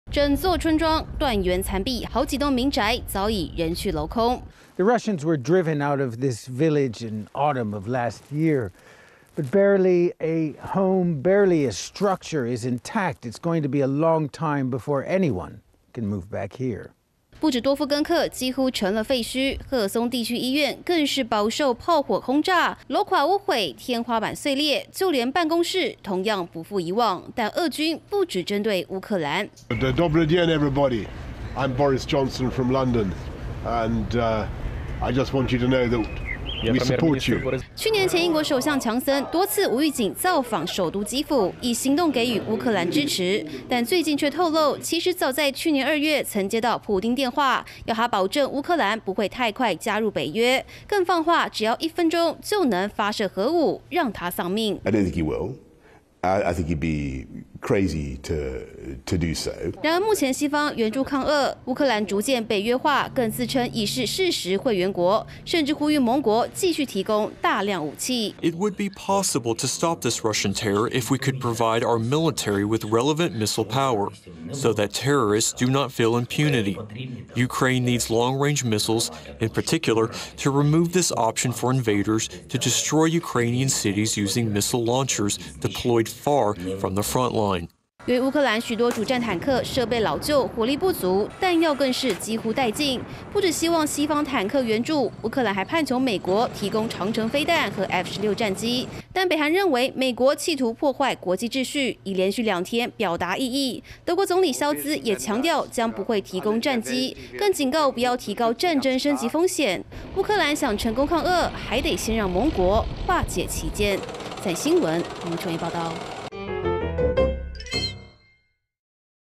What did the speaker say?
整座村庄断垣残壁，好几栋民宅早已人去楼空。 The Russians were driven out of this village in autumn of last year, but barely a home, barely a structure is intact. It's going to be a long time before anyone can move back here. 不止多夫根克几乎成了废墟，赫尔松地区医院更是饱受炮火轰炸，楼垮屋毁，天花板碎裂，就连办公室同样不复以往。但俄军不只针对乌克兰。 Dobry dzień, everybody. I'm Boris Johnson from London, and I just want you to know that we support you. 去年前英国首相强森多次无预警造访首都基辅，以行动给予乌克兰支持，但最近却透露，其实早在去年2月曾接到普丁电话，要他保证乌克兰不会太快加入北约，更放话只要1分钟就能发射核武，让他丧命。 I don't think he will. I think he'd be crazy to do so. 然而，目前西方援助抗俄，乌克兰逐渐北约化，更自称已是事实会员国，甚至呼吁盟国继续提供大量武器。 It would be possible to stop this Russian terror if we could provide our military with relevant missile power, so that terrorists do not feel impunity. Ukraine needs long-range missiles, in particular, to remove this option for invaders to destroy Ukrainian cities using missile launchers deployed far from the front line. 由于乌克兰许多主战坦克设备老旧、火力不足，弹药更是几乎殆尽。不只希望西方坦克援助，乌克兰还盼求美国提供长程飞弹和 F-16战机。但北韩认为美国企图破坏国际秩序，已连续2天表达异议。德国总理肖兹也强调将不会提供战机，更警告不要提高战争升级风险。乌克兰想成功抗俄，还得先让盟国化解歧见。在新闻，林春怡报道。